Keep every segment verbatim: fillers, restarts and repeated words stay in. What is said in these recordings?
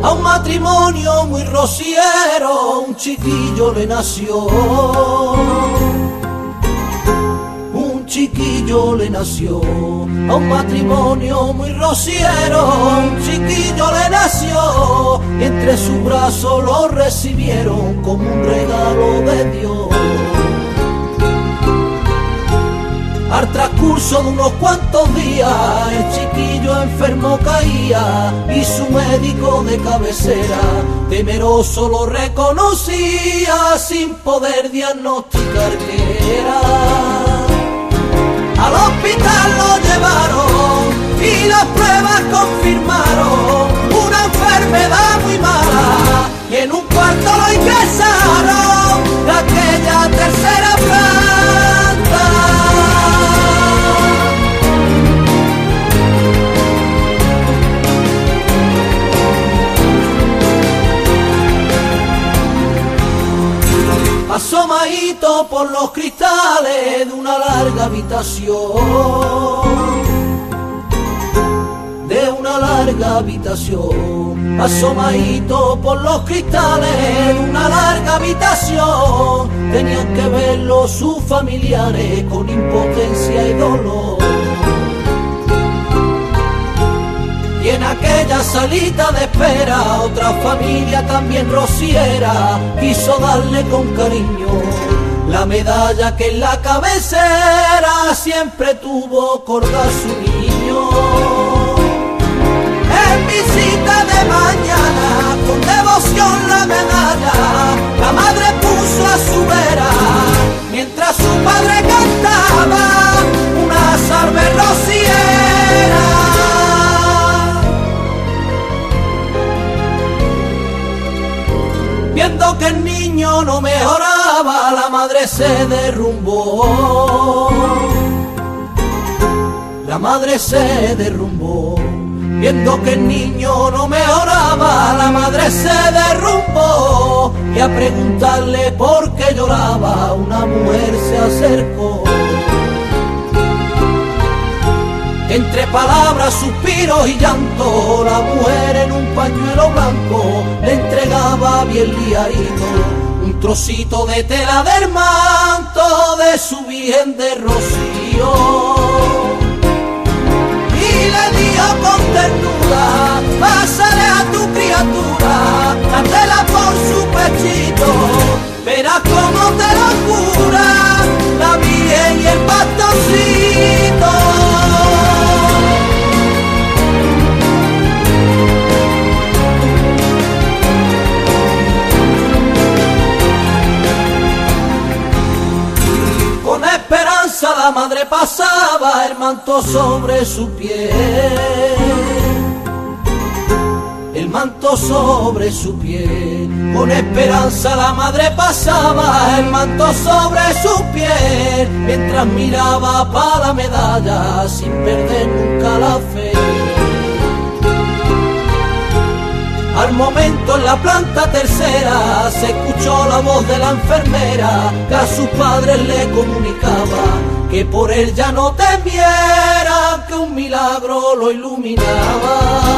A un matrimonio muy rociero un chiquillo le nació. Un chiquillo le nació. A un matrimonio muy rociero un chiquillo le nació. Y entre sus brazos lo recibieron como un regalo de Dios. Al transcurso de unos cuantos días el chiquillo enfermo caía y su médico de cabecera temeroso lo reconocía sin poder diagnosticar qué era. Al hospital lo llevaron y las pruebas confirmaron una enfermedad muy mala y en un cuarto lo ingresaron de aquella tercera planta. Asomadito por los cristales de una larga habitación, de una larga habitación, asomadito por los cristales de una larga habitación, tenían que verlo sus familiares con impotencia y dolor. Y en aquella salita de espera otra familia también rociera quiso darle con cariño la medalla que en la cabecera siempre tuvo colgar su niño. En visita de mañana con devoción la medalla la madre puso a su vera mientras su padre cantaba una salve rociera. Viendo que el niño no mejoraba, la madre se derrumbó. La madre se derrumbó. Viendo que el niño no mejoraba, la madre se derrumbó. Y a preguntarle por qué lloraba, una mujer se acercó. Entre palabras, suspiros y llanto, la mujer en un pañuelo blanco le entregaba bien liadito un trocito de tela del manto de su Virgen de Rocío. Y le dijo con ternura, pásale a tu criatura, la tela por su pechito, verás cómo te lo cura la Virgen y el pastorcito. La madre pasaba el manto sobre su piel, el manto sobre su piel. Con esperanza la madre pasaba el manto sobre su piel, mientras miraba para la medalla sin perder nunca la fe. Al momento en la planta tercera se escuchó la voz de la enfermera que a sus padres le comunicaba que por él ya no temiera, que un milagro lo iluminaba.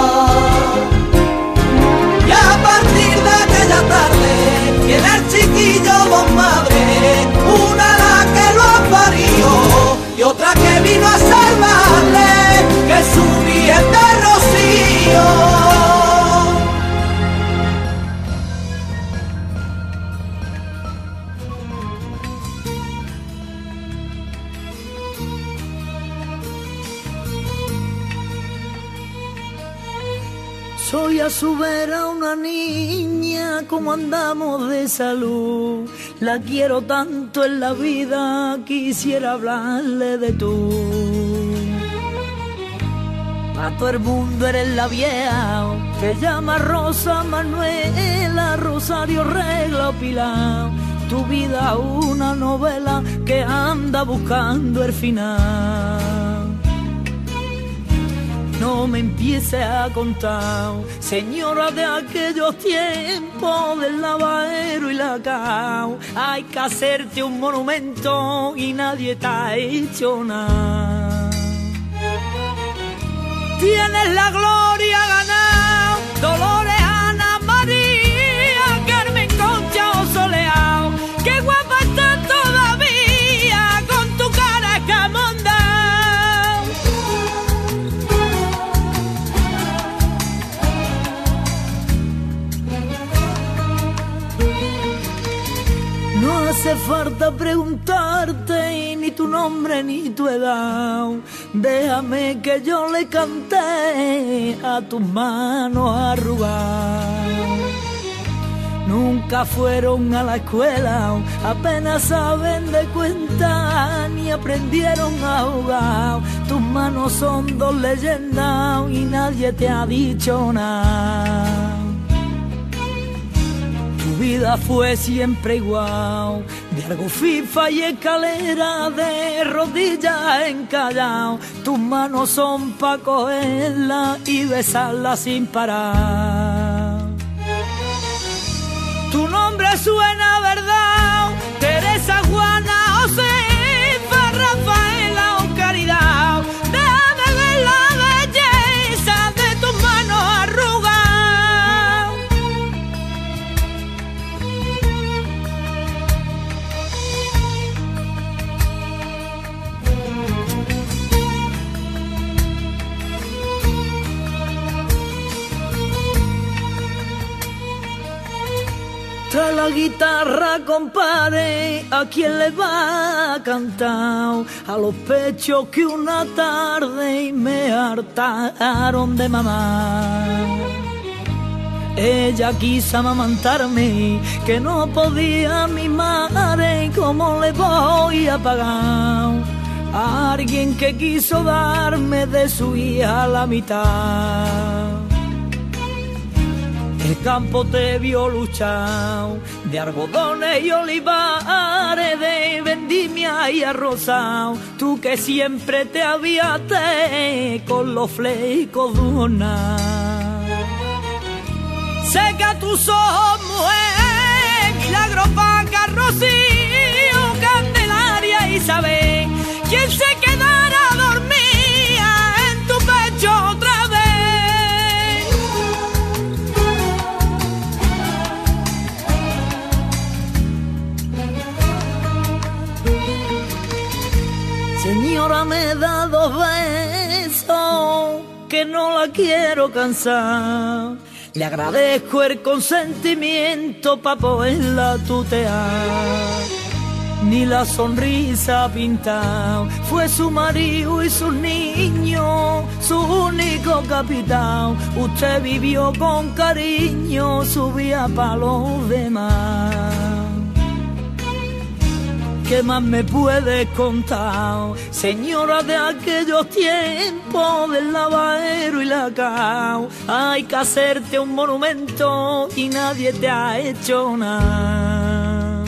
Y a partir de aquella tarde tiene el chiquillo dos madres, una la que lo ha parido y otra que vino a salvarle, que es su Virgen de Rocío. Soy a su vera una niña, como andamos de salud. La quiero tanto en la vida, quisiera hablarle de tú. A todo el mundo eres la vieja, te llama Rosa Manuela, Rosario Regla o Pilar. Tu vida una novela que anda buscando el final. No me empieces a contar, señora de aquellos tiempos del lavadero y la cao. Hay que hacerte un monumento y nadie te ha hecho nada. Tienes la gloria ganada, Dolores Ana hace falta preguntarte ni tu nombre ni tu edad. Déjame que yo le cante a tus manos arrugadas. Nunca fueron a la escuela, apenas saben de cuenta, ni aprendieron a jugar. Tus manos son dos leyendas y nadie te ha dicho nada. Tu vida fue siempre igual, de algo FIFA y escalera, de rodillas encallado. Tus manos son pa' cogerla y besarla sin parar. Tu nombre suena verdad, Teresa, Juana, Josefa, Rafaela o Caridad. Déjame ver la belleza de tus manos arrugadas. Trae la guitarra, compadre, ¿a quién le va a cantar? A los pechos que una tarde me hartaron de mamá. Ella quiso amamantarme, que no podía mi madre, ¿cómo le voy a pagar? A alguien que quiso darme de su hija la mitad. El campo te vio luchar, de algodones y olivares, de vendimia y arrozao. Tú que siempre te aviaste con los flecos de una. Seca tus ojos, mujer, milagro pa' Rocío, Candelaria y Isabel. ¿Quién se quedará dormida en tu pecho otra vez? Señora, me da dos besos que no la quiero cansar. Le agradezco el consentimiento pa' poderla tutear. Ni la sonrisa pintada, fue su marido y sus niños, su único capitán. Usted vivió con cariño su vida pa' los demás. ¿Qué más me puedes contar, señora, de aquellos tiempos del lavadero y la cao? Hay que hacerte un monumento y nadie te ha hecho nada.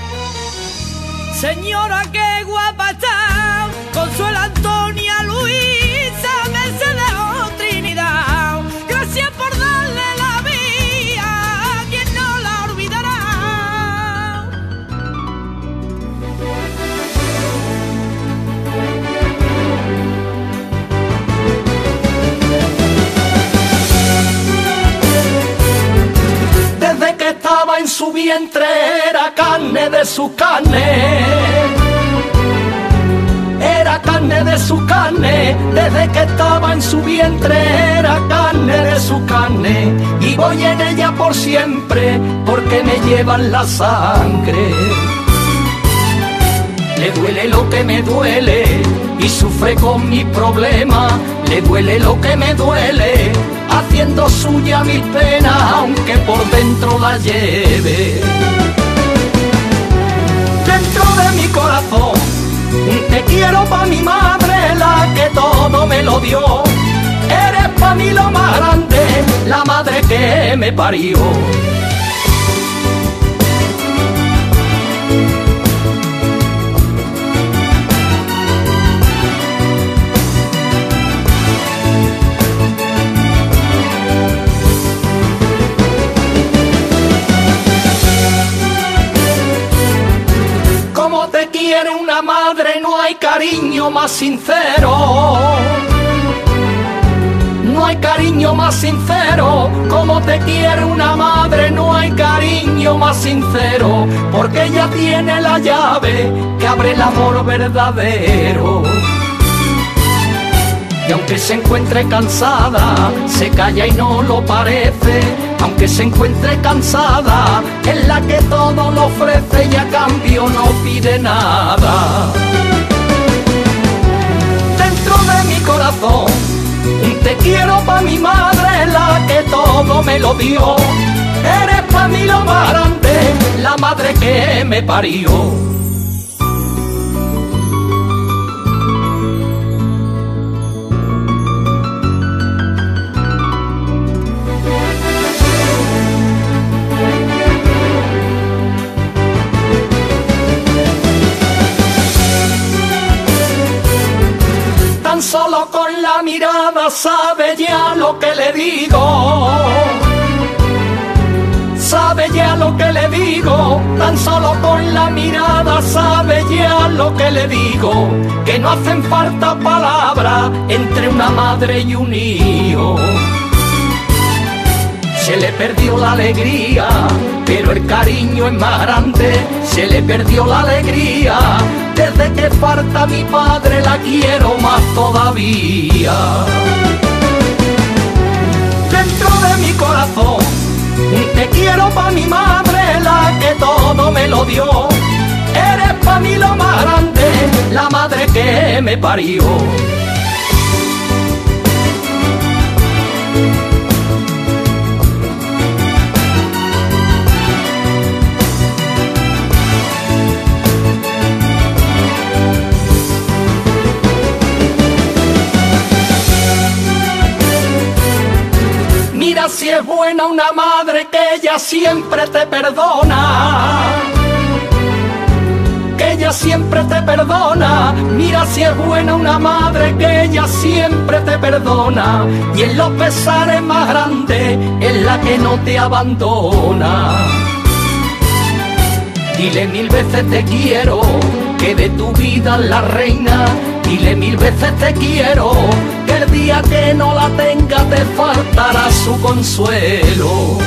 Señora, qué guapa está, Consuelo, Antonia, Luisa, Mercedes o Trinidad. Gracias por darle la vida a quien no la olvidará. Desde que estaba en su vientre era carne de su carne, era carne de su carne. Desde que estaba en su vientre era carne de su carne, y voy en ella por siempre porque me llevan la sangre. Le duele lo que me duele y sufre con mis problemas. Le duele lo que me duele, haciendo suya mis penas, aunque por dentro la lleve. Dentro de mi corazón, un te quiero pa' mi madre, la que todo me lo dio. Eres pa' mí lo más grande, la madre que me parió. Quiere una madre, no hay cariño más sincero. No hay cariño más sincero. Como te quiere una madre, no hay cariño más sincero. Porque ella tiene la llave que abre el amor verdadero. Y aunque se encuentre cansada, se calla y no lo parece. Aunque se encuentre cansada, es la que todo lo ofrece y a cambio no pide nada. Dentro de mi corazón, un te quiero pa' mi madre, la que todo me lo dio. Eres pa' mí lo más grande, la madre que me parió. Tan solo con la mirada sabe ya lo que le digo. Sabe ya lo que le digo, tan solo con la mirada sabe ya lo que le digo, que no hacen falta palabras entre una madre y un hijo. Se le perdió la alegría, pero el cariño es más grande. Se le perdió la alegría, desde que falta mi padre la quiero más todavía. Dentro de mi corazón, te quiero pa' mi madre, la que todo me lo dio. Eres pa' mí lo más grande, la madre que me parió. Mira si es buena una madre, que ella siempre te perdona, que ella siempre te perdona. Mira si es buena una madre, que ella siempre te perdona, y en los pesares más grandes es la que no te abandona. Dile mil veces te quiero, que de tu vida es la reina. Dile mil veces te quiero, que el día que no la tenga te faltará su consuelo.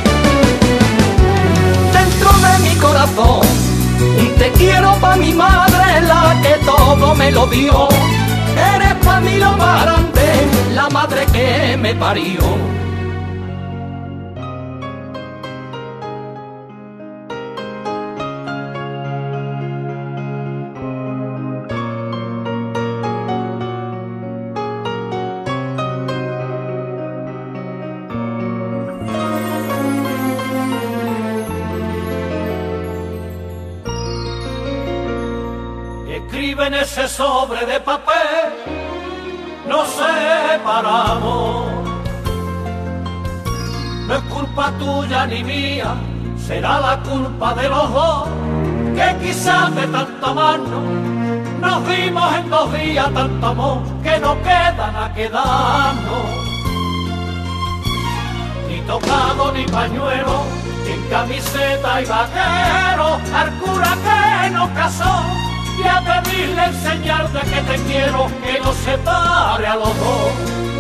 Dentro de mi corazón, te quiero pa' mi madre, la que todo me lo dio. Eres pa' mí lo más grande, la madre que me parió. Escribe en ese sobre de papel, nos separamos. No es culpa tuya ni mía, será la culpa de los dos, que quizás de tanto amarnos nos dimos en dos días tanto amor que no quedan a quedarnos. Ni tocado ni pañuelo, ni en camiseta y vaquero, al cura que nos casó y a pedirle enseñarte que te quiero, que nos separe a los dos.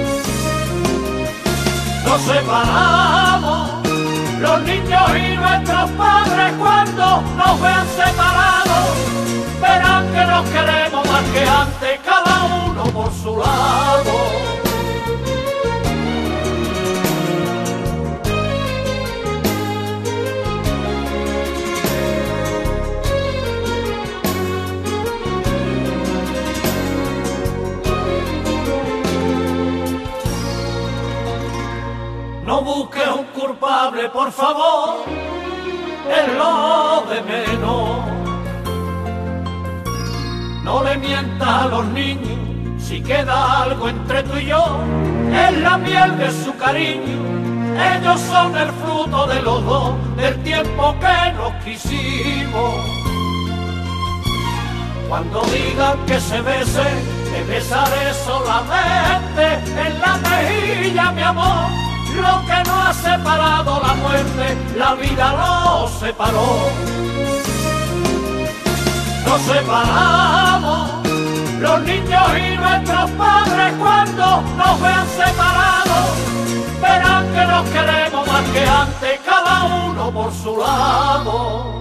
Nos separamos, los niños y nuestros padres cuando nos vean separados, verán que nos queremos más que antes, cada uno por su lado. No busques un culpable, por favor, es lo de menos. No le mientas a los niños, si queda algo entre tú y yo, es la miel de su cariño. Ellos son el fruto de los dos, del tiempo que nos quisimos. Cuando digan que se besen, te besaré solamente en la mejilla, mi amor. Lo que no ha separado la muerte, la vida lo separó. Nos separamos, los niños y nuestros padres cuando nos vean separados, verán que nos queremos más que antes, cada uno por su lado.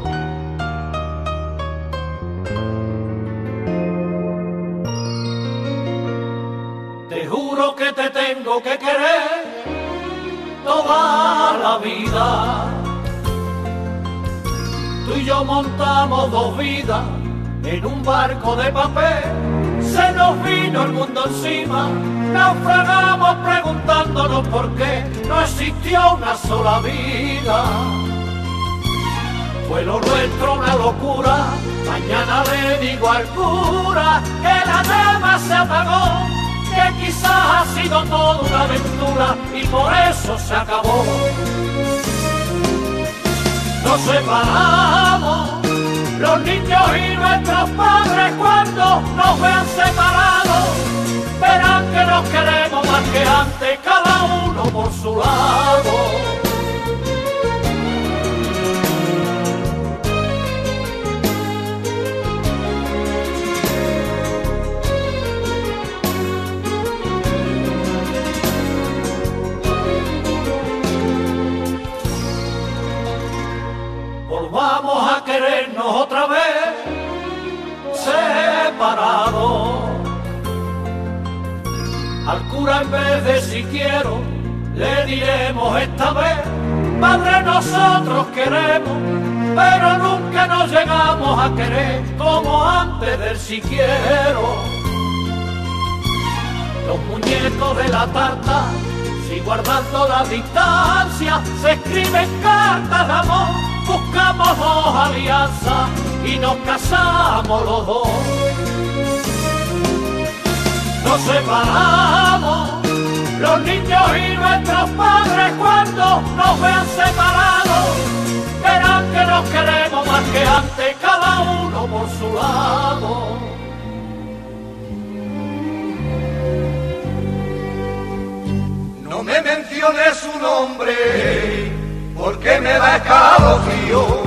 Te te tengo que querer toda la vida. Tú y yo montamos dos vidas en un barco de papel, se nos vino el mundo encima, naufragamos preguntándonos por qué no existió una sola vida. Fue lo nuestro una locura, mañana le digo al cura que la llama se apagó, que quizás ha sido toda una aventura y por eso se acabó. Nos separamos, los niños y nuestros padres cuando nos vean separados, verán que nos queremos más que antes, cada uno por su lado. Volvamos a querernos otra vez, separados. Al cura en vez de si quiero, le diremos esta vez, Padre, nosotros queremos, pero nunca nos llegamos a querer como antes del si quiero. Los muñecos de la tarta, si guardando la distancia, se escriben cartas de amor, buscamos dos alianzas y nos casamos los dos. Nos separamos, los niños y nuestros padres cuando nos vean separados, verán que nos queremos más que antes, cada uno por su lado. No me menciones su nombre, porque me da escalofrío,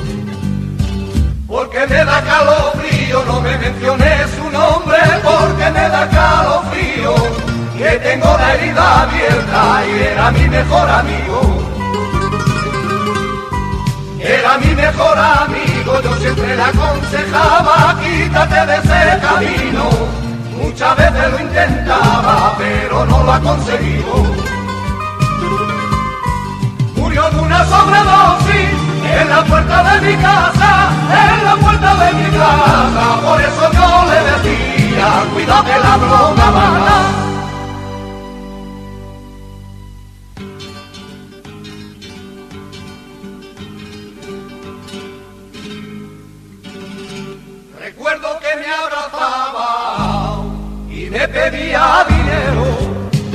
porque me da calofrío. No me menciones su nombre, porque me da calofrío, que tengo la herida abierta y era mi mejor amigo. Era mi mejor amigo, yo siempre le aconsejaba, quítate de ese camino. Muchas veces lo intentaba, pero no lo ha conseguido. Murió de una sobredosis en la puerta de mi casa, en la puerta de mi casa. Por eso yo le decía, cuidado que la droga mata. Recuerdo que me abrazaba y me pedía dinero,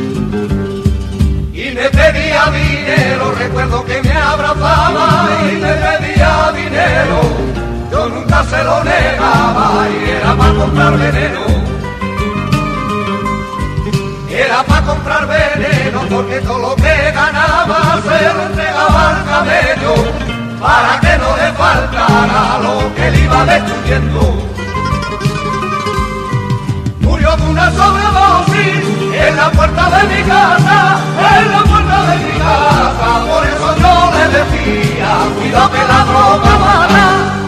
y me pedía dinero. Recuerdo que me abrazaba y me pedía dinero, yo nunca se lo negaba y era para comprar veneno. Era para comprar veneno, porque todo lo que ganaba se lo entregaba al camello, para que no le faltara lo que le iba destruyendo. Murió de una sobredosis en la puerta de mi casa, en la puerta de mi casa. Por eso yo le decía, cuidado que la droga mata.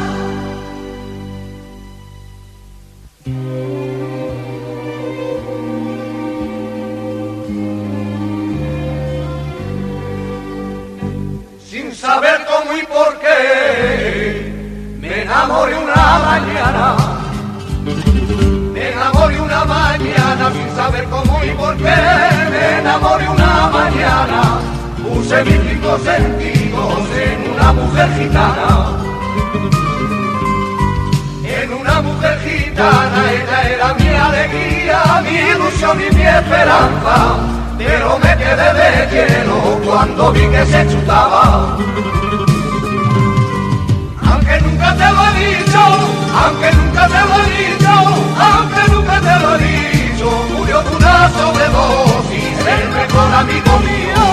Sin saber cómo y por qué, me enamoré una mañana. Me enamoré una mañana, sin saber cómo y por qué. Me enamoré una mañana, puse mis cinco sentidos en una mujer gitana. En una mujer gitana, ella era mi alegría, mi ilusión y mi esperanza. Pero me quedé de hielo cuando vi que se chutaba. Aunque nunca te lo he dicho, aunque nunca te lo he dicho, aunque nunca te lo he dicho, murió de una sobredosis el mejor amigo mío.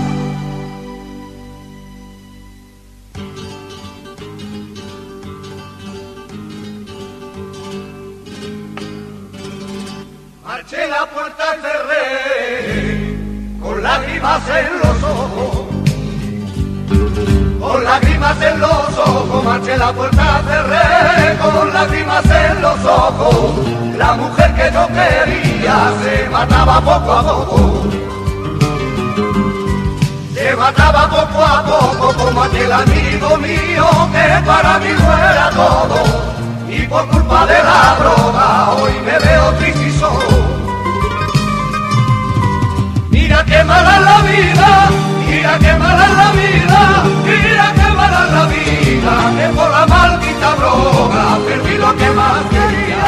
Marché la puerta y cerré, con lágrimas en los ojos. Con lágrimas en los ojos, marché la puerta, cerré, con lágrimas en los ojos. La mujer que yo quería quería se mataba poco a poco. Se mataba poco a poco como aquel amigo mío que para mí fuera todo. Y por culpa de la droga hoy me veo triste y solo. Mira qué mala es la vida, mira qué mala es la vida, mira qué mala es la vida, que por la maldita droga perdí lo que más quería.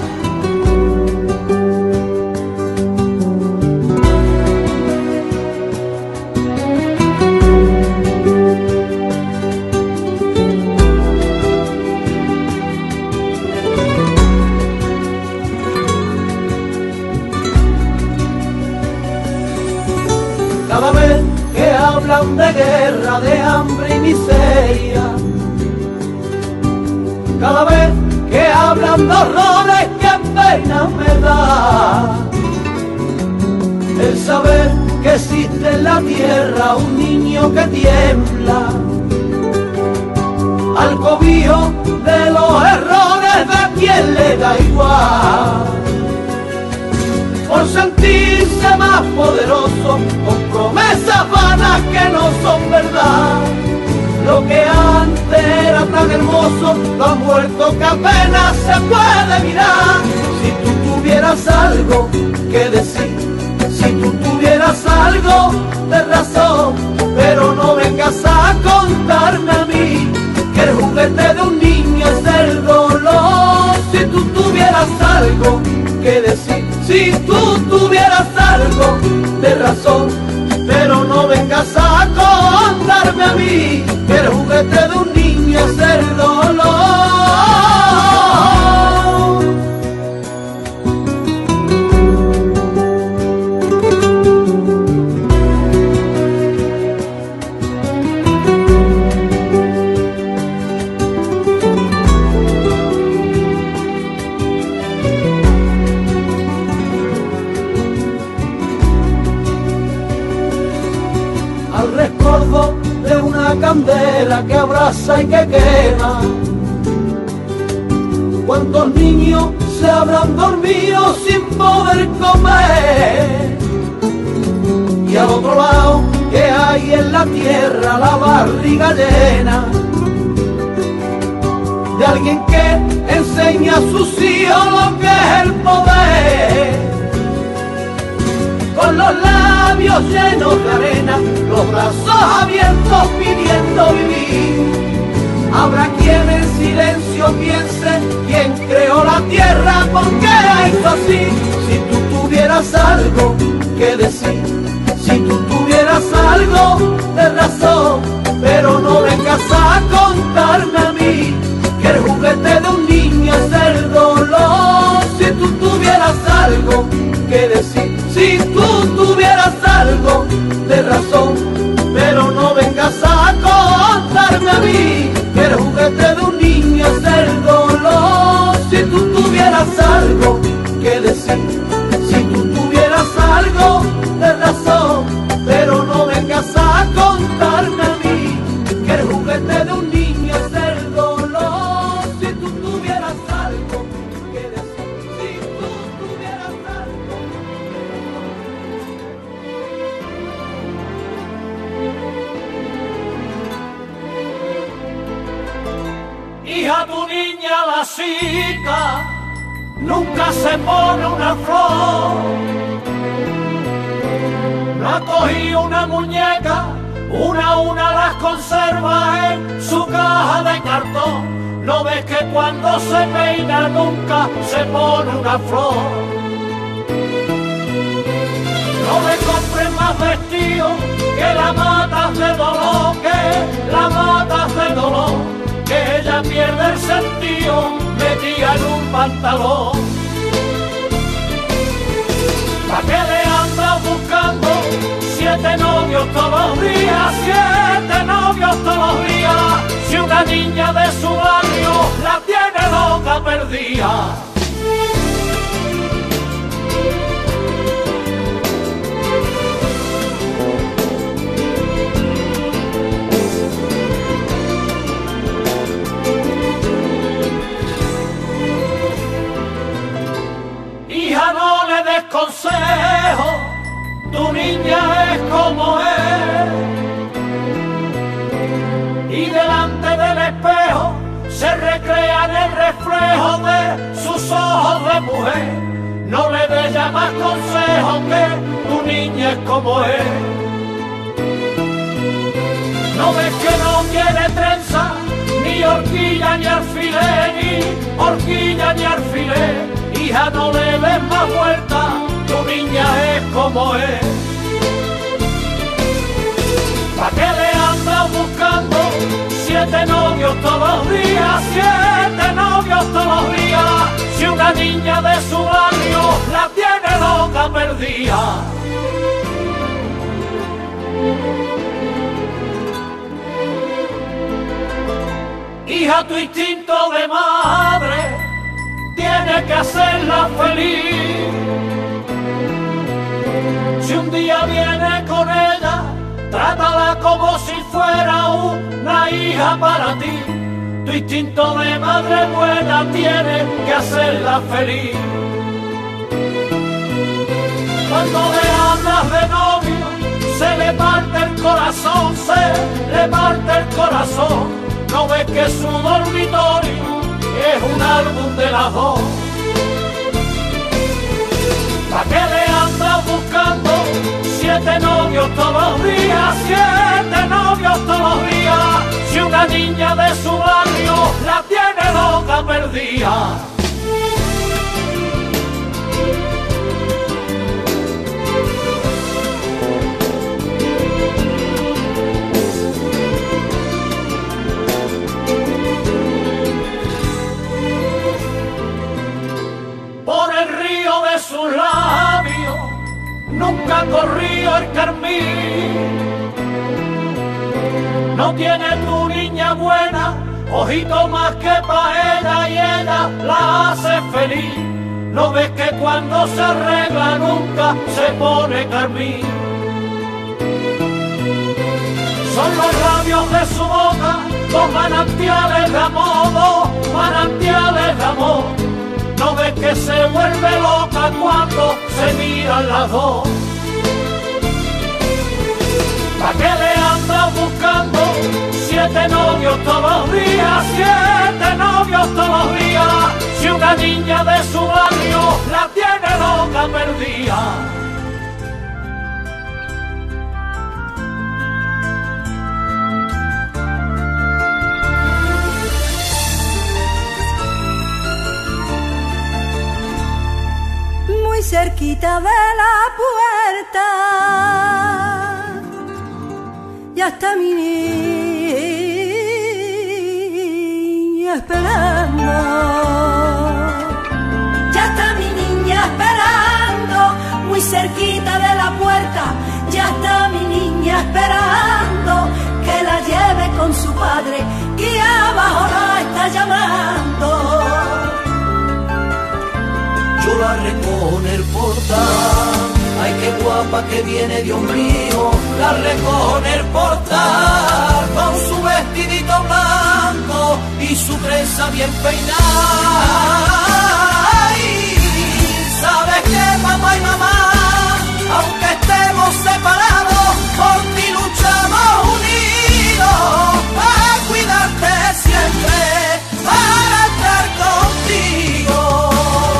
Cada vez que hablan de guerra, de hambre y miseria, cada vez que hablan de horrores, que pena me da el saber que existe en la tierra un niño que tiembla al cobijo de los errores de quien le da igual, por sentirse más poderoso, con promesas vanas que no son verdad. Lo que antes era tan hermoso, lo ha muerto que apenas se puede mirar. Si tú tuvieras algo que decir, si tú tuvieras algo de razón, pero no vengas a contarme a mí que el juguete de un niño es el dolor. Si tú tuvieras algo que decir, si tú tuvieras algo de razón, pero no vengas a contarme a mí que el juguete de un niño es el dolor. Al recuerdo de una candela que abraza y que quema, ¿cuántos niños se habrán dormido sin poder comer? Y al otro lado que hay en la tierra la barriga llena de alguien que enseña a sus hijos lo que es el poder, con los labios llenos de arena, los brazos abiertos pidiendo vivir. Habrá quien en silencio piense quién creó la tierra, por qué la hizo así. Si tú tuvieras algo que decir, si tú tuvieras algo de razón, pero no vengas a contarme a mí que el juguete de un niño es el dolor. Si tú tuvieras algo que decir, si tú tuvieras algo de razón, pero no vengas a contarme a mí que el juguete de un niño es el dolor. Si tú tuvieras algo que decir, si tú tuvieras algo de razón, pero no vengas a contarme a mí que el juguete de un niño es el dolor. Si tú tuvieras algo que decir, si tú tuvieras algo. Hija, tu niña la cita nunca se pone una flor. No ha cogido una muñeca, una a una las conserva en su caja de cartón. No ves que cuando se peina nunca se pone una flor. No me compres más vestidos, que la matas de dolor, que la matas de dolor, que ella pierde el sentido metida en un pantalón. ¿Pa' qué le andas buscando siete novios todos los días, siete novios todos los días, si una niña de su barrio la tiene loca perdida? y delante del espejo se recrea en el reflejo de sus ojos de mujer. No le des ya más consejos, que tu niña es como es. No ves que no quiere trenza, ni horquilla ni alfiler, ni horquilla ni alfiler. Hija, no le des más vuelta, tu niña es como es. ¿Pa' qué le andas buscando siete novios todos los días? Siete novios todos los días. Si una niña de su barrio la tiene loca perdida. Hija, tu instinto de madre tiene que hacerla feliz. Si un día viene con ella, trátala como si fuera una hija para ti. Tu instinto de madre buena tiene que hacerla feliz. Cuando le hablas de novio, se le parte el corazón, se le parte el corazón. No ves que su dormitorio es un álbum de las dos. ¿Pa' qué le andas buscando siete novios todos los días? Siete novios todos los días. Si una niña de su barrio la tiene loca perdida. Por el río de sus labios nunca corrió el carmín. No tiene tu niña buena ojito más que pa' ella, y ella la hace feliz. No ves que cuando se arregla nunca se pone carmín. Son los labios de su boca dos manantiales de amor, dos manantiales de amor. No ves que se vuelve loca cuando se miran las dos. ¿Pa' qué le andas buscando siete novios todos los días? Siete novios todos los días. Si una niña de su barrio la tiene loca perdida. Muy cerquita de la puerta ya está mi niña esperando. Ya está mi niña esperando, muy cerquita de la puerta. Ya está mi niña esperando que la lleve con su padre, que abajo la está llamando. Yo la recojo en el portal, ay qué guapa que viene, Dios mío. La recojo en el portal con su vestidito blanco y su trenza bien peinada. Ay, ¿sabes qué, papá y mamá? Aunque estemos separados, por ti luchamos unidos para cuidarte siempre, para estar contigo.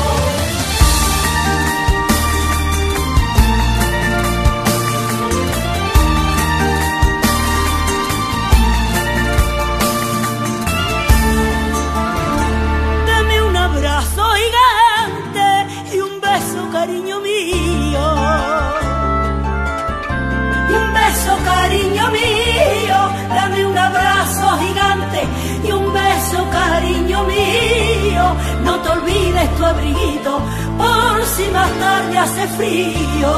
Cariño mío, y un beso, cariño mío, dame un abrazo gigante y un beso, cariño mío. No te olvides tu abriguito por si más tarde hace frío.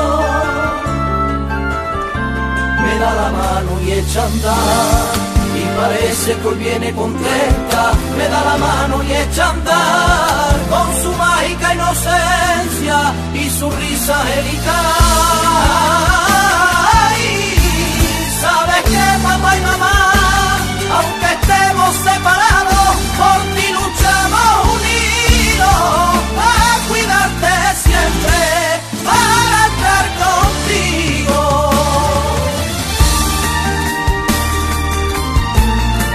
Me da la mano y echa a andar, y parece que hoy viene contenta. Me da la mano y echa a andar con su mágica inocencia y su risa angelical. ¿Sabes qué, papá y mamá? Aunque estemos separados, por ti luchamos unidos para cuidarte siempre, para estar contigo.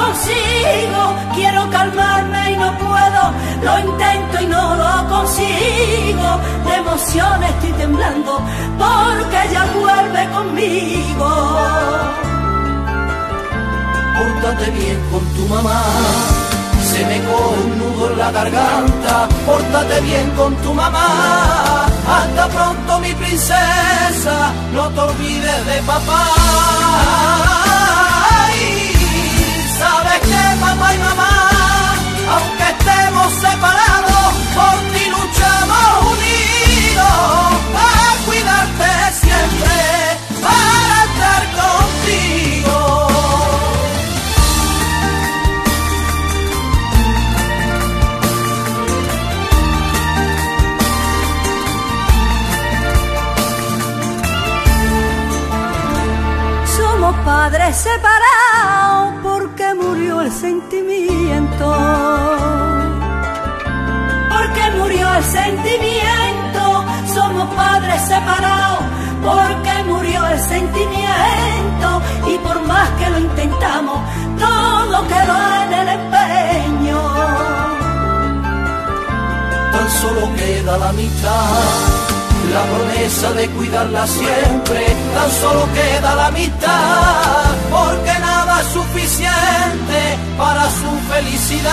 consigo, quiero calmarme y no puedo, lo intento y no lo consigo, de emoción estoy temblando, porque ella vuelve conmigo. Pórtate bien con tu mamá, se me coge un nudo en la garganta, pórtate bien con tu mamá, hasta pronto mi princesa, no te olvides de papá. Y sabes que papá y mamá, aunque estemos separados, por ti luchamos unidos, para cuidarte siempre, para estar contigo. Padres separados porque murió el sentimiento, porque murió el sentimiento, somos padres separados porque murió el sentimiento, y por más que lo intentamos, todo quedó en el empeño. Tan solo queda la mitad, la promesa de cuidarla siempre, tan solo queda la mitad, porque nada es suficiente para su felicidad.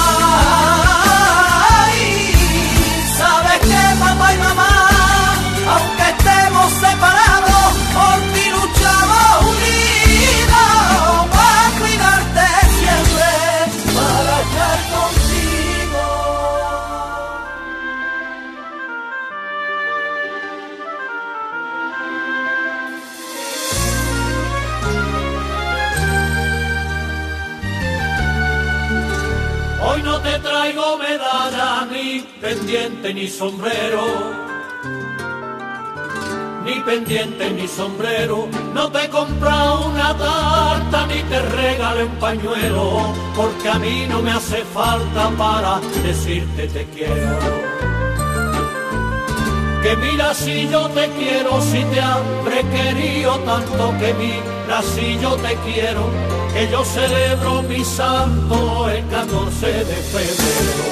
Y sabes que papá y mamá, aunque estemos separados, por ti luchamos unidos, para cuidarte siempre, para estar contigo. Hoy no te traigo medalla, ni pendiente, ni sombrero, ni pendiente, ni sombrero. No te he comprado una tarta, ni te regalo un pañuelo, porque a mí no me hace falta para decirte te quiero. Que mira si yo te quiero, si te habré querido tanto, que mira si yo te quiero, que yo celebro mi santo el catorce de febrero.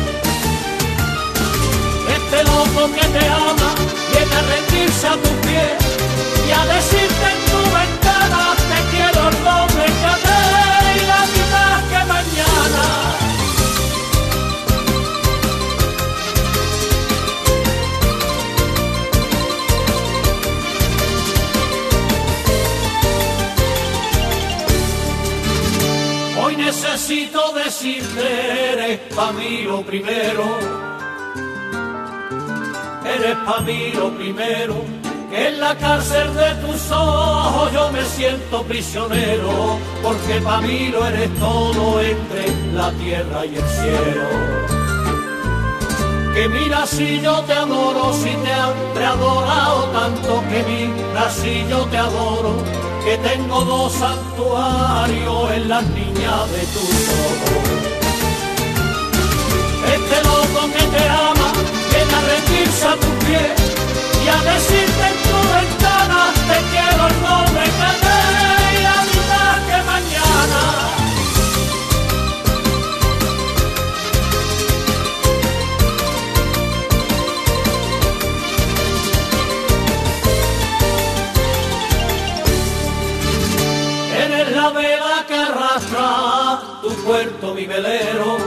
Este loco que te ama viene a rendirse a tus pies y a decirte en tu ventana te quiero el doble que ayer y la mitad que mañana. Hoy necesito decirte, eres pa' mí lo primero, eres pa' mí lo primero, que en la cárcel de tus ojos yo me siento prisionero, porque pa' mí lo eres todo entre la tierra y el cielo. Que mira si yo te adoro, si te he adorado tanto, que mira si yo te adoro, que tengo dos santuarios en las niñas de tus ojos. Este loco que te ama viene a rendirse a tus pies y a decirte en tu ventana te quiero el doble que ayer y la mitad que mañana. La vela que arrastra tu puerto mi velero,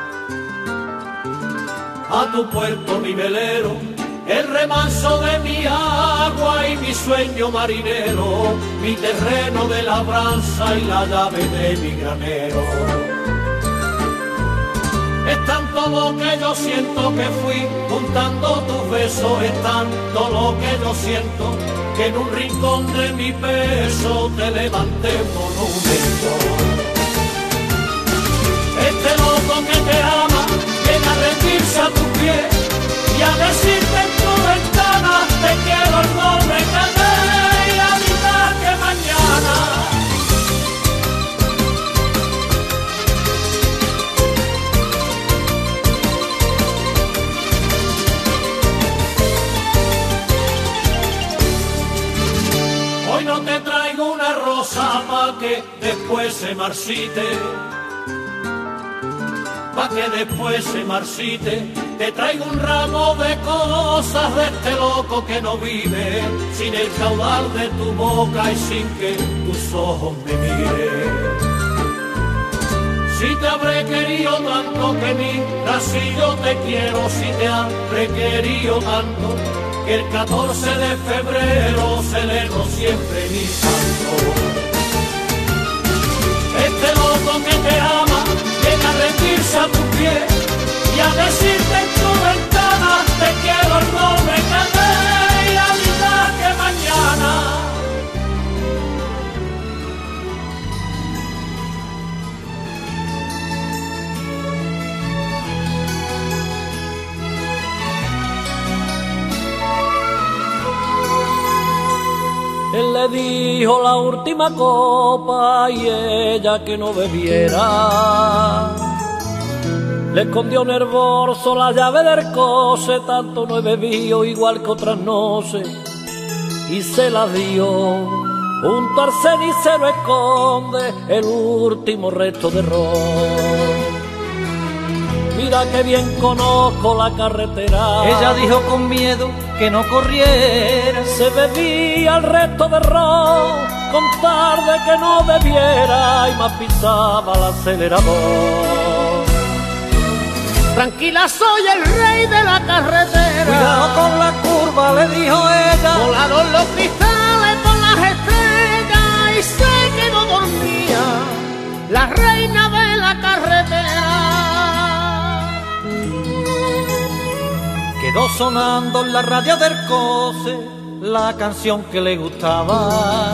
a tu puerto mi velero, el remanso de mi agua y mi sueño marinero, mi terreno de labranza y la llave de mi granero. Es tanto lo que yo siento que fui juntando tus besos, es tanto lo que yo siento que en un rincón de mi peso te levanté un monumento. Este loco que te ama viene a rendirse a tus pies y a decirte en tu ventana te quiero el doble que ayer y la mitad que mañana. Hoy no te traigo una una rosa pa' que después se marchite, pa' que después se marchite. Te traigo un ramo de cosas de este loco que no vive sin el caudal de tu boca y sin que tus ojos me miren. Si te habré querido tanto que mira, si yo te quiero, si te habré querido tanto que el catorce de febrero celebro siempre mi santo. Este loco que te ama viene a rendirse a tus pies y a decirte en tu ventana te quiero, no me cagué y avisa que mañana él le dijo la última copa y ella que no bebiera. Le escondió en el bolso la llave del coche, tanto no he bebido igual que otras noches, y se la dio. Junto al cenicero esconde el último resto de ron. Mira que bien conozco la carretera. Ella dijo con miedo que no corriera. Se bebía el resto de ron con tarde que no bebiera y más pisaba el acelerador. Tranquila, soy el rey de la carretera. Cuidado con la curva, le dijo ella. Volaron los cristales por las estrellas y sé que no dormía la reina de la carretera. Quedó sonando en la radio del coche la canción que le gustaba.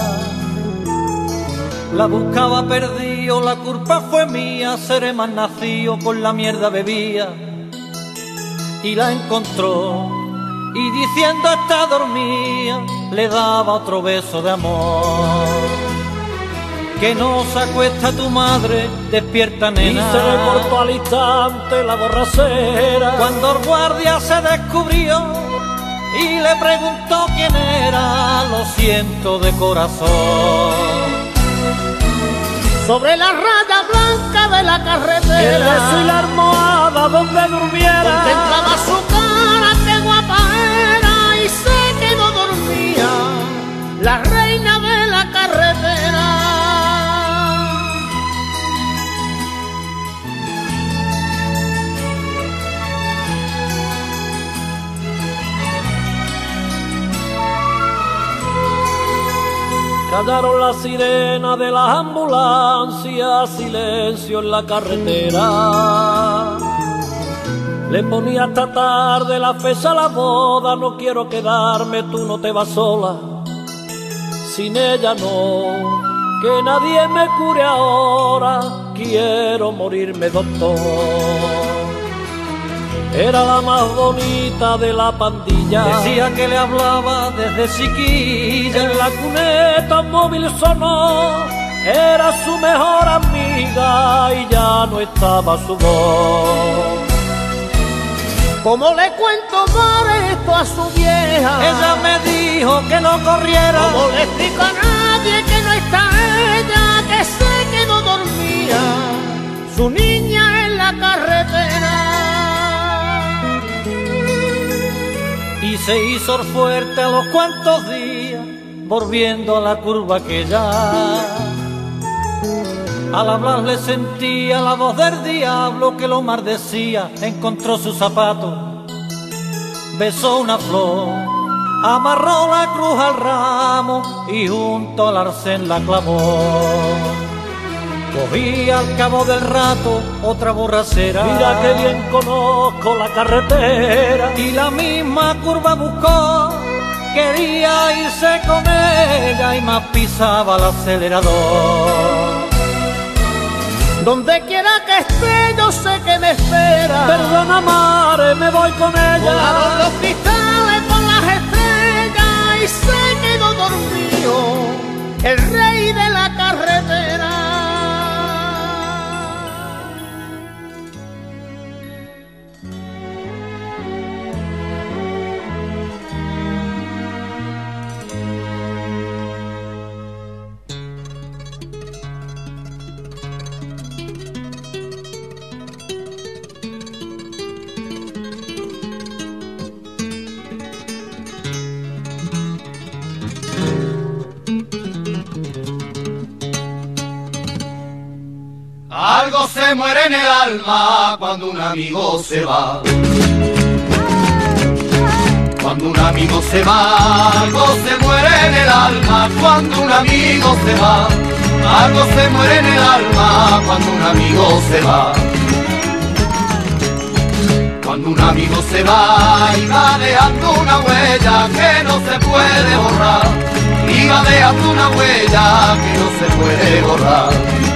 La buscaba perdido, la culpa fue mía, seré más nacido, con la mierda bebía. Y la encontró y diciendo está dormida, le daba otro beso de amor. Que no se acuesta tu madre, despierta nena. Y se le cortó al instante la borracera. Cuando el guardia se descubrió y le preguntó quién era, lo siento de corazón. Sobre la raya blanca de la carretera, el beso y la almohada donde durmiera, contemplaba su cara, qué guapa era, y sé que no dormía la reina de la carretera. Callaron la sirena de las ambulancias, silencio en la carretera. Le ponía hasta tarde la fecha a la boda, no quiero quedarme, tú no te vas sola. Sin ella no, que nadie me cure ahora, quiero morirme doctor. Era la más bonita de la pandilla. Decía que le hablaba desde chiquilla. En la cuneta un móvil sonó, era su mejor amiga y ya no estaba su voz. ¿Cómo le cuento por esto a su vieja? Ella me dijo que no corriera. ¿Cómo le explico a nadie que no está ella? Que sé que no dormía su niña en la carretera. Y se hizo fuerte a los cuantos días, volviendo a la curva aquella. Al hablar le sentía la voz del diablo que lo maldecía. Encontró su zapato, besó una flor, amarró la cruz al ramo y junto al arcén la clavó. Cogía al cabo del rato otra borracera. Mira que bien conozco la carretera. Y la misma curva buscó, quería irse con ella y más pisaba el acelerador. Donde quiera que esté yo sé que me espera. Perdona madre, me voy con ella. Volaron los cristales por las estrellas y se quedó dormido el rey de la carretera. se muere en el alma cuando un amigo se va. Cuando un amigo se va, algo se muere en el alma. Cuando un amigo se va, algo se muere en el alma. Cuando un amigo se va. Cuando un amigo se va y va dejando una huella que no se puede borrar. Y va dejando una huella que no se puede borrar.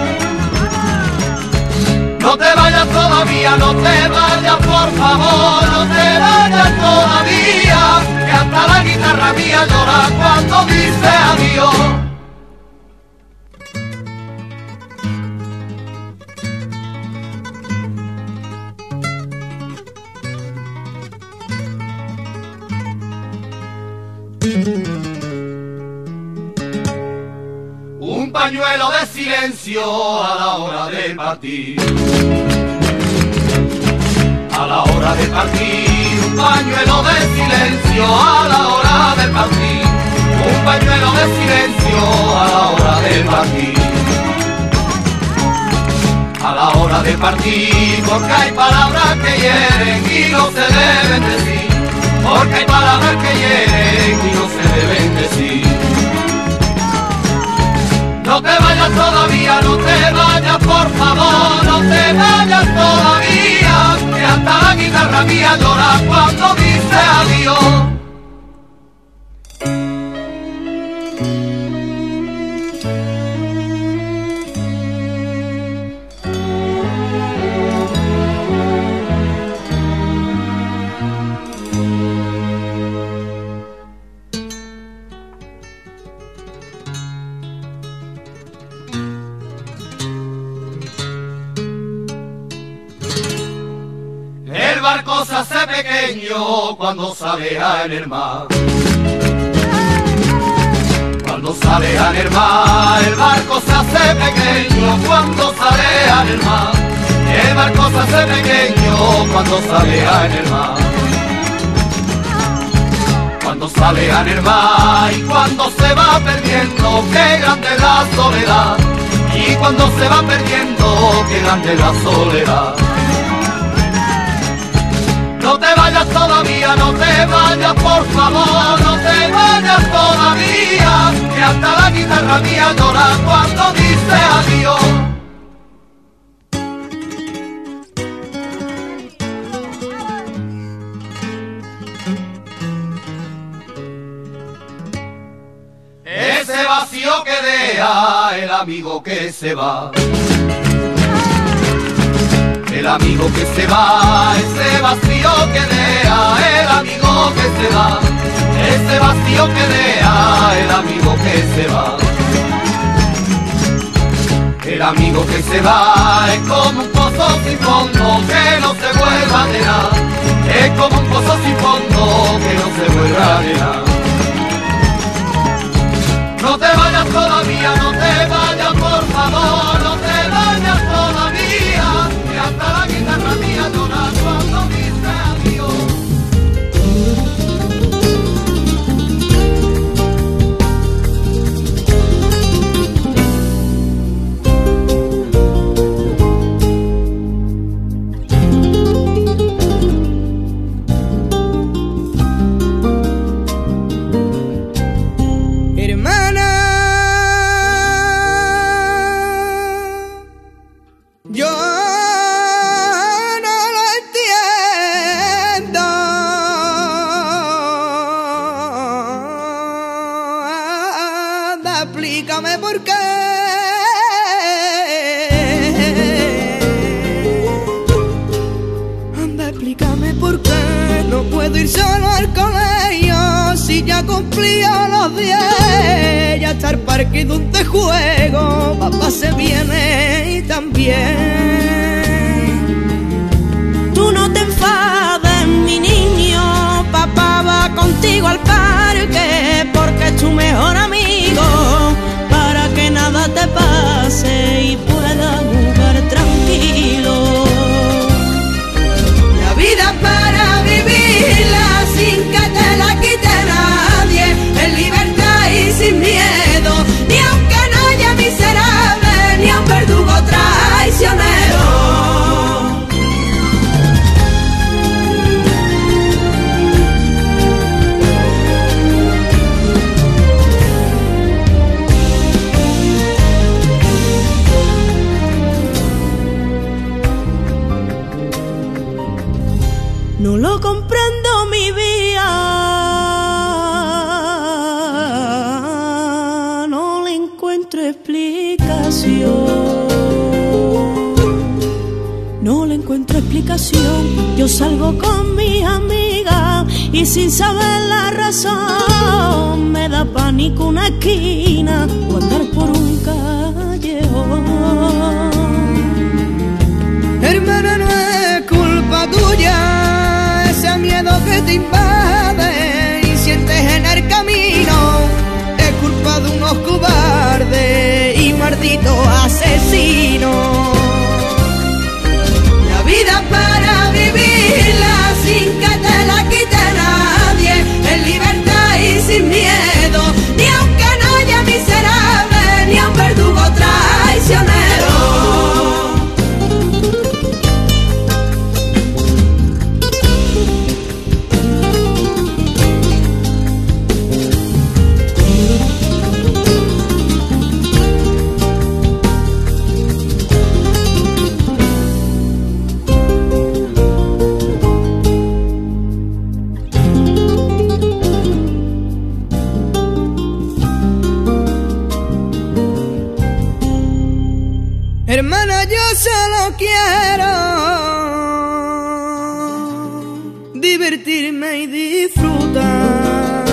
No te vayas todavía, no te vayas por favor, no te vayas todavía, que hasta la guitarra mía llora cuando dice adiós. Un pañuelo de silencio a la hora de partir. A la hora de partir, un pañuelo de silencio a la hora de partir. Un pañuelo de silencio a la hora de partir. A la hora de partir, porque hay palabras que hieren y no se deben decir. Porque hay palabras que hieren y no se deben decir. No te vayas todavía, no te vayas por favor, no te vayas todavía, que hasta la guitarra mía llora cuando dice adiós. El barco se hace pequeño cuando saleja en el mar. Cuando saleja en el mar, el barco se hace pequeño cuando saleja en el mar. El barco se hace pequeño cuando saleja en el mar. Cuando saleja en el mar y cuando se va perdiendo, qué grande es la soledad. Y cuando se va perdiendo, qué grande es la soledad. No te vayas todavía, no te vayas por favor, no te vayas todavía, que hasta la guitarra mía llora cuando dice adiós. Ese vacío que deja el amigo que se va. El amigo que se va, ese vacío que deja, el amigo que se va, ese vacío que deja, el amigo que se va. El amigo que se va es como un pozo sin fondo que no se vuelva a llenar. Es como un pozo sin fondo que no se vuelva a llenar. No te vayas todavía, no te vayas por favor, no te vayas todavía, que hasta la guitarra mía llora cuando dice adiós. Explícame por qué. Anda, explícame por qué no puedo ir solo al colegio si ya cumplí los diez. Ya está el parque donde juego, papá se viene y también. Tú no te enfades, mi niño, papá va contigo al parque porque es tu mejor amigo, para que nada te pase y puedas jugar tranquilo. La vida es para vivirla sin que te la quite nadie, en libertad y sin miedo, ni aunque no haya miserables, ni a un verdugo traicionero. explicación. No le encuentro explicación. Yo salgo con mis amigas y sin saber la razón me da pánico una esquina o andar por un callejón. Hermana, no es culpa tuya ese miedo que te invade y sientes en el camino. Es culpa de unos cobardes y malditos asesinos. La vida para vivirla sin que te la quite nadie, en libertad y sin miedo, ni aunque no haya miserable, ni a un verdugo traicionero. Hermana, yo solo quiero divertirme y disfrutar,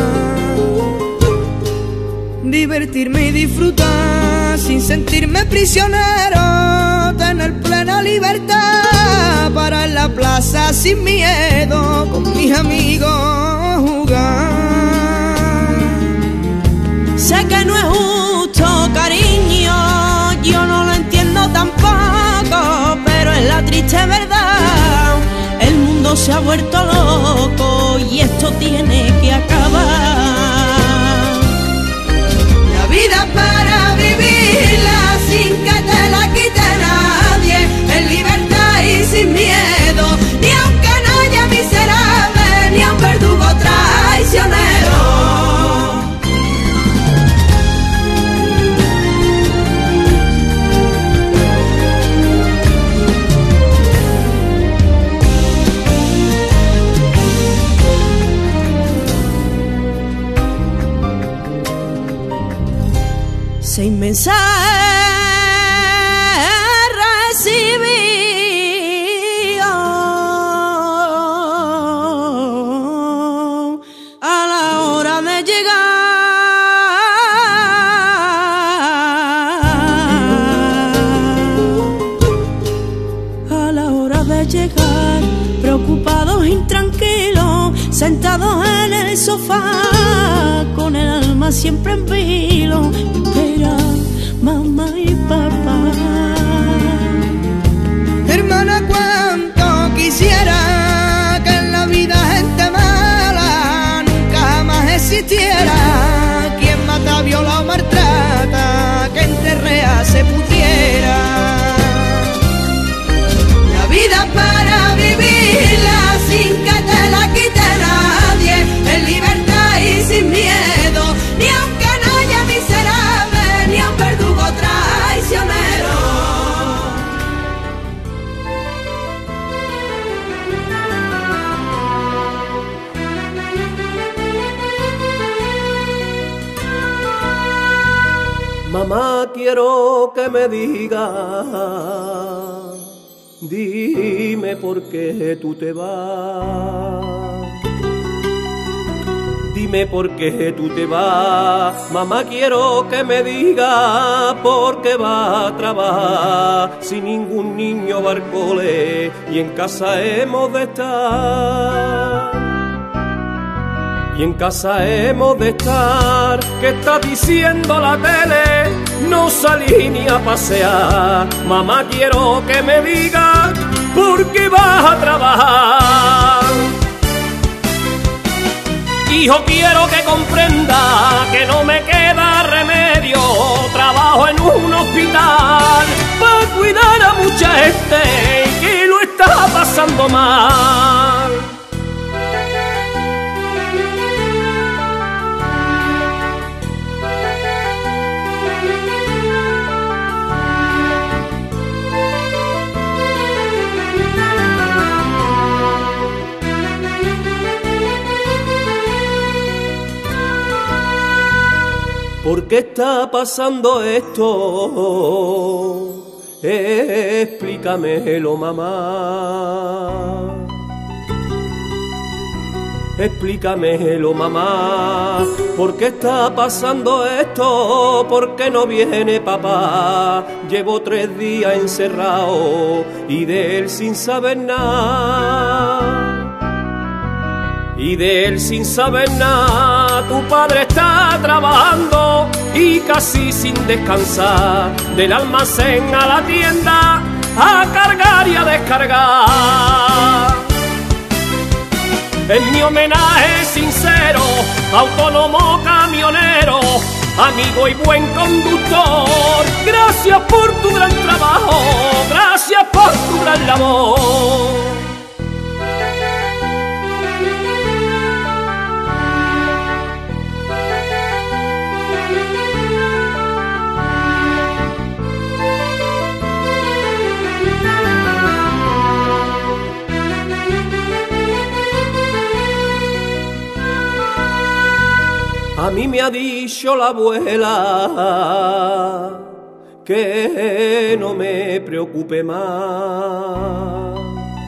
divertirme y disfrutar sin sentirme prisionero, tener plena libertad para en la plaza sin miedo con mis amigos jugar. Sé que no es justo, cariño, yo no lo entiendo tampoco, pero es la triste verdad. El mundo se ha vuelto loco y esto tiene que acabar. La vida para vivirla sin que te la quite nadie, en libertad y sin miedo, ni aunque no haya miserable, ni a un verdugo traicionero. Seis mensajes recibí a la hora de llegar, a la hora de llegar, preocupados, intranquilos, sentados en el sofá, con el alma siempre en vilo. Espera, mamá y papá. Hermana, cuánto quisiera que en la vida gente mala nunca jamás existiera. Quien mata, viola o maltrata, que enterrea se pudiera. La vida para vivirla sin que te la quite nadie, en libertad y sin miedo, ni aunque no haya miserable, ni a un verdugo traicionero. Mamá, quiero que me digas, dime por qué tú te vas. Dime por qué tú te vas. Mamá, quiero que me digas por qué vas a trabajar. Si ningún niño va al cole y en casa hemos de estar. Y en casa hemos de estar. ¿Qué está diciendo la tele? No salí ni a pasear. Mamá, quiero que me digas por qué vas a trabajar. Hijo, quiero que comprenda que no me queda remedio. Trabajo en un hospital para cuidar a mucha gente que lo está pasando mal. ¿por qué está pasando esto? Explícamelo, mamá. Explícamelo, mamá, ¿por qué está pasando esto? ¿Por qué no viene papá? Llevo tres días encerrado y de él sin saber nada. Y de él sin saber nada, tu padre está trabajando y casi sin descansar, del almacén a la tienda, a cargar y a descargar. En mi homenaje sincero, autónomo camionero, amigo y buen conductor, gracias por tu gran trabajo, gracias por tu gran labor. A mí me ha dicho la abuela que no me preocupe más,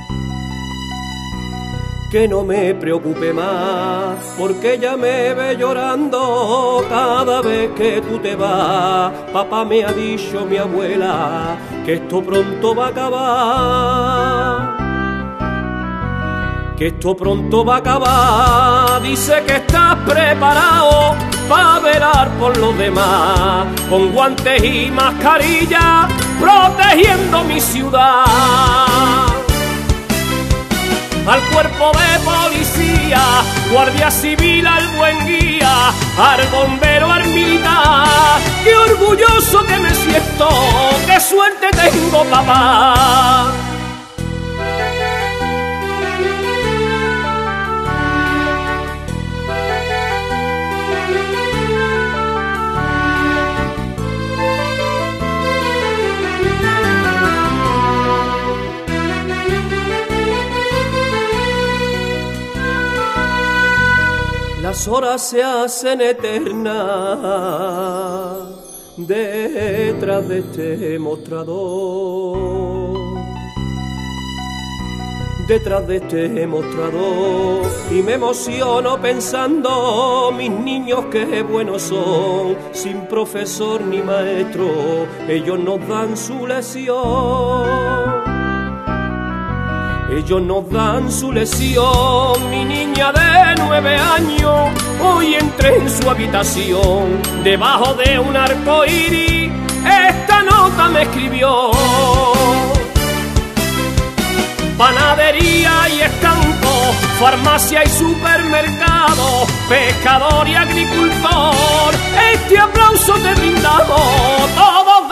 que no me preocupe más, porque ella me ve llorando cada vez que tú te vas. Papá, me ha dicho mi abuela que esto pronto va a acabar, que esto pronto va a acabar. Dice que estás preparado para velar por los demás, con guantes y mascarilla, protegiendo mi ciudad. Al cuerpo de policía, guardia civil, al buen guía, al bombero, al militar, qué orgulloso que me siento, qué suerte tengo, papá. Las horas se hacen eternas detrás de este mostrador, detrás de este mostrador, y me emociono pensando mis niños qué buenos son, sin profesor ni maestro, ellos nos dan su lección. Ellos nos dan su lección. Mi niña de nueve años hoy entré en su habitación, debajo de un arco iris esta nota me escribió. Panadería y estampo, farmacia y supermercado, pescador y agricultor, este aplauso te brindamos todos